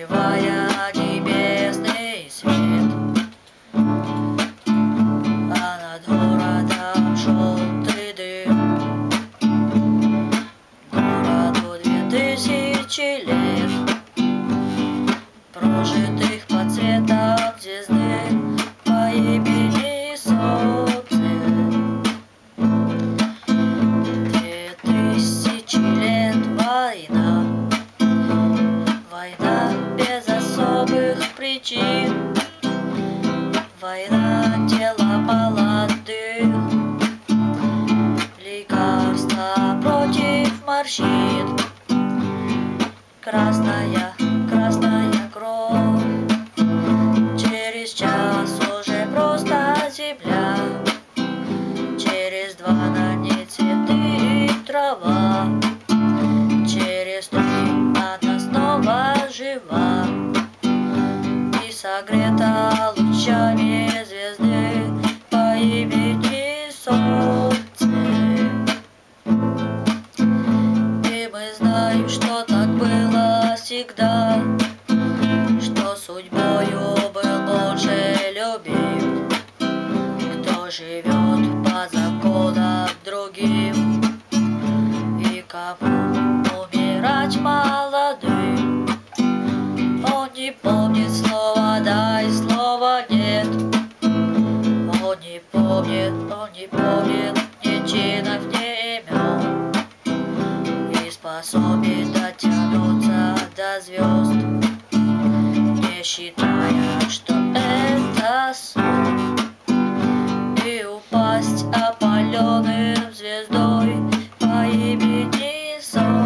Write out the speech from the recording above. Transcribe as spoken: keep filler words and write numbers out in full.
проживая небесный свет. А над городом желтый дым, городу две тысячи лет, прожитых под светом звезды по имени Солнце. Две тысячи лет война, война без особых причин, война тела молодых, лекарства против морщин, красная, красная кровь. Через час уже просто земля, через два на ней цветы и трава, через три она снова жива и согрета лучами звезды по имени Солнце. И мы знаем, что так было всегда, что судьбою был больше любим, кто живет по законам другим, и кому умирать молодым. Он не помнит слова «дай», слова «нет». Он не помнит, он не помнит ни чинов, ни имен, и способен дотянуться до звезд, не считая, что это сон, и упасть опаленным звездой по имени Солнце.